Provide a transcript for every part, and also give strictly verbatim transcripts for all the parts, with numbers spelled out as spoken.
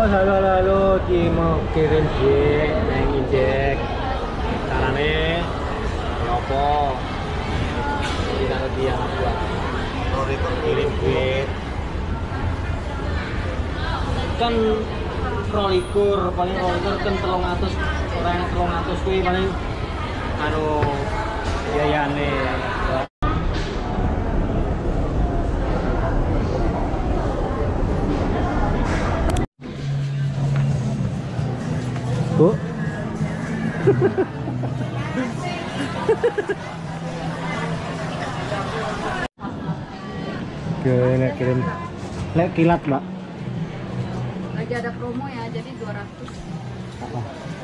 halo halo ki mau kirim duit nang injek. Carane opo? Kita ke dia buat kirim duit. Kan rolikur paling rolikur kan telung atus orang telung atus kuwi paling anu biayane. Bu. Oke, kirim. Lek kilat, Mbak. Lagi ada promo ya, jadi dua ratus. Apa?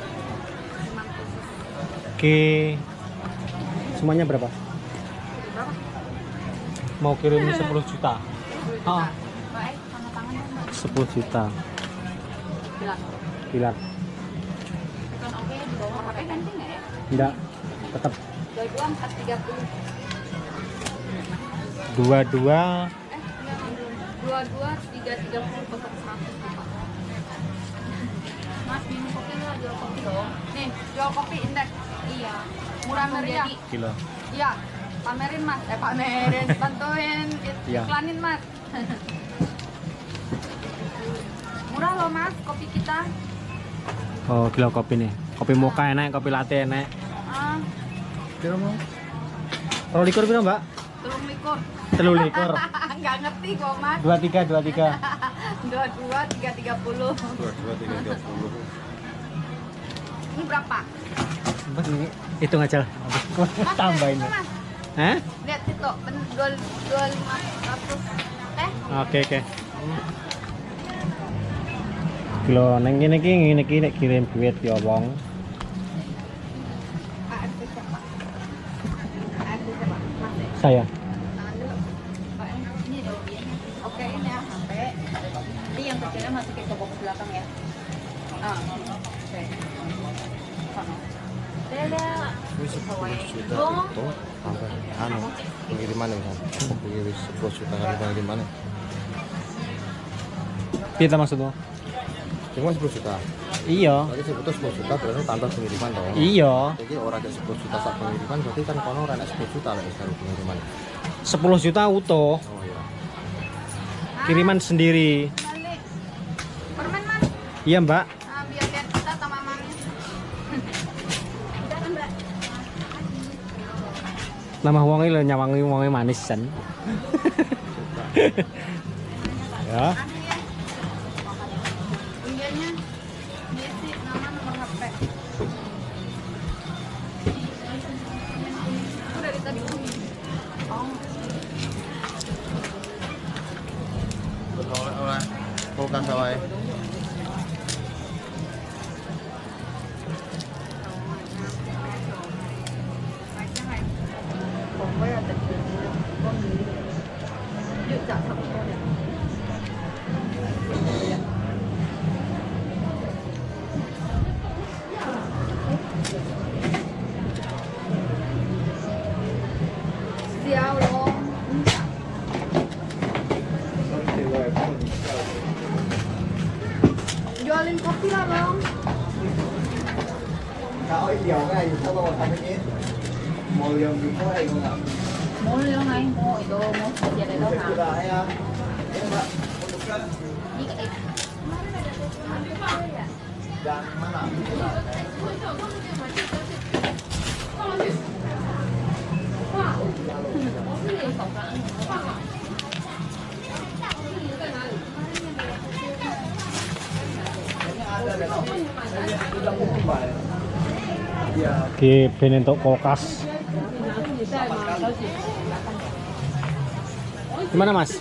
Oke. Semuanya berapa? Berapa? Mau kirim sepuluh juta. sepuluh juta. Ah. Baik, tanda tangan dong, Mbak. sepuluh juta. Bilang. Kilat. Kan oke di bawah H P ganti nggak ya? Enggak. Tetap dua dua empat tiga puluh. dua dua Eh, enggak belum. dua dua tiga tiga puluh kosong seratus Pak. Mas minum kopi nggak? Jual kopi dong. Nih, jual kopi indeks. Iya. Murah meriah. kilo. Iya. Pamerin Mas. Eh pamerin, bantuin Iya. iklanin Mas. Murah loh Mas kopi kita. Oh, kilo kopi nih. Kopi mocha enak, kopi latte enak. Ah, Kira mau? Rolikur piro, Mbak? telung likur. Telu likur. Nggak ngerti kok Mas. dua tiga dua tiga. dua dua tiga tiga puluh. dua dua tiga tiga puluh. Ini berapa? Mbak ini hitung aja lah. Mas, Tambahin. lihat itu, Mas. Hah? Lihat situ, ben- dua dua lima ratus. Eh, Oke, oke. Kilo neng ngene iki ngene iki nek kirim duit ya wong. Pak R T siapa? Pak R T siapa? Mas ya? Saya. Tangan dulu. Pak R T ini dong biayanya. Oke, ini ya H P. Nanti yang kecilnya masukin ke box belakang ya. Ah, oke. Sana. Dadah. Ini sepuluh juta itu tambah anu pengiriman ya kan? Pengirim sepuluh juta kali pengiriman. Kita maksudmu? Cuma sepuluh juta. Iya. Berarti sebetulnya sepuluh juta berarti tambah pengiriman dong. Iya. Jadi orang ada sepuluh juta sak pengiriman berarti kan kono ora sepuluh juta lah sekarang pengiriman. sepuluh juta utuh. Oh iya. Kiriman sendiri. Balik. Permen Mas. Iya, Mbak. Ah, biar lihat kita sama manis. Udah kan, Mbak? Nama wonge lho nyawangi wonge manis kan. Ya. Anu ya. Iyanya. Isi nama nomor H P. Itu dari tadi. Oh. Oleh-oleh kulkas wae. Siao loh. Jualin kopi lah bang. Kalau iya cái gì sao đâu thành cái mồi liều mình có hay không ạ? Mau lihat ngai mau itu mau kerja dari đâu hả? Sudah ya. Ini kayak Dan mana? Oke, ben entuk kulkas. Gimana, Mas?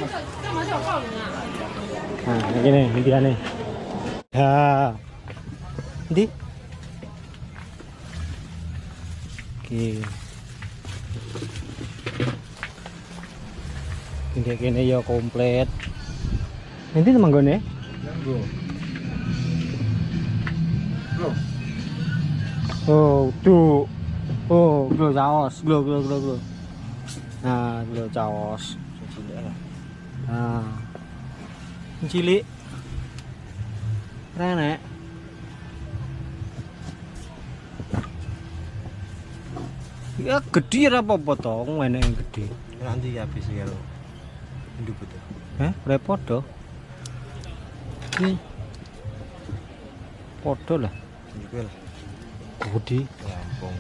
Nah, ini gini intiannya. Ya. Di. Oke. Ini gini ya komplit. Nanti teman gue nih. Oh, tuh. Oh, glo caos, glo glo glo glo. Nah, glo caos. Nah. Cilik. Renek. Ya gede ra apa-apa to, enek yang gede. Nanti habis ya lo. Induk betul. Eh, repot do. Iki. Podo lah. Juga lah. Gede. Lampung.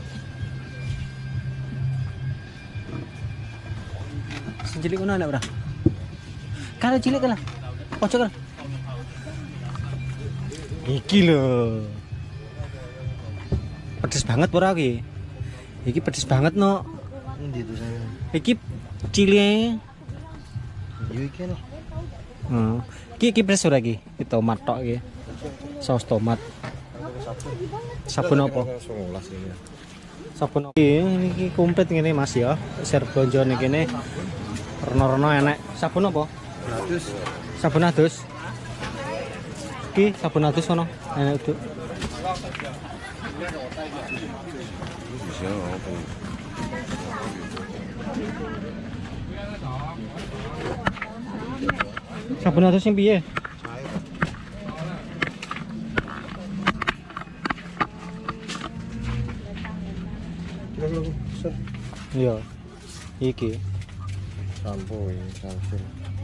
Sing cilik ngono enak ora? Kalau cilik kan lah. Ojo kan. Iki lho. Pedes banget ora iki? Iki pedes banget no. Ini itu saya. Iki cilik. Yo iki lah. Hmm. Iki iki pedes ora iki? Iki tomat tok iki. Saus tomat. Sabun apa? Sabun apa? Ini iki komplit ngene Mas ya. Ser blonjo ning kene. Reno-reno enek. Sabun apa? Gratis. Sabun adus. Iki sabun adus ono. Enek itu. Bisa apa? Sabun adus sing piye? Iya. Iki. Sampo ini sampo.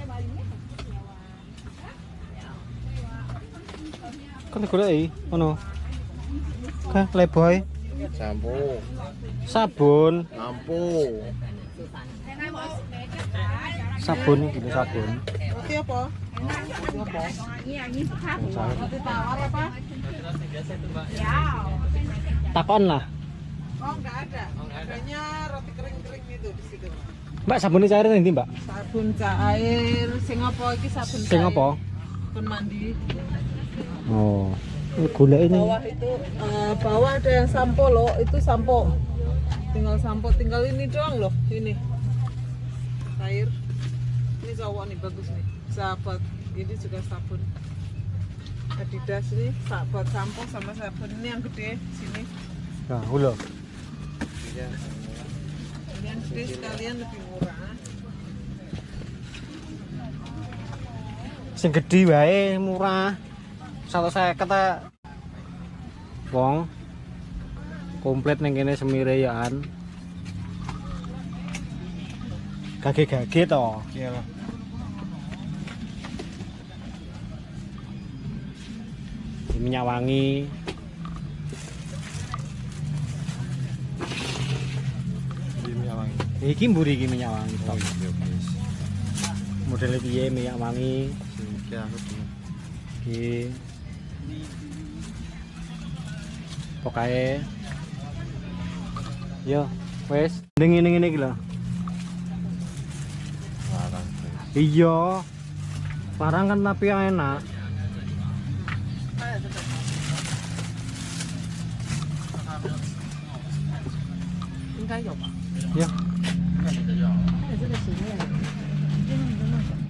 Kan golek ono. Ka leboy. Sampo. Sabun. Lampu. Sabun iki lho sabun. Roti apa? Iya, ini roti tawar apa? Ya. Takon lah. Oh, enggak ada. Adanya roti kering-kering itu di situ. Mbak sabun cair nanti Mbak. Sabun cair sing apa iki sabun cair? Sing apa? Sabun mandi. Oh. Gula ini. Bawah itu eh, bawah ada yang sampo loh, itu sampo. Tinggal sampo, tinggal ini doang loh, ini. Cair. Ini cowok nih bagus nih. Sahabat. Ini juga sabun. Adidas ini sahabat sampo sama sabun ini yang gede sini. Nah, ulo. Ini yang gede sekalian lebih murah. Sing gede wae murah. seratus seket ta. Wong komplit ning kene semire yaan. Gage-gage to. Iya lah. Minyak wangi. Minyak wangi. Iki mburi iki minyak wangi tok. Iya guys. Model piye minyak wangi? Iki aku tuh. Iki. Pokoke yo wes ning ngene-ngene iki lho. Larang. Iya. Larang kan tapi enak. Enggak ya, Pak. Ya. 这个洗面奶，真的真的。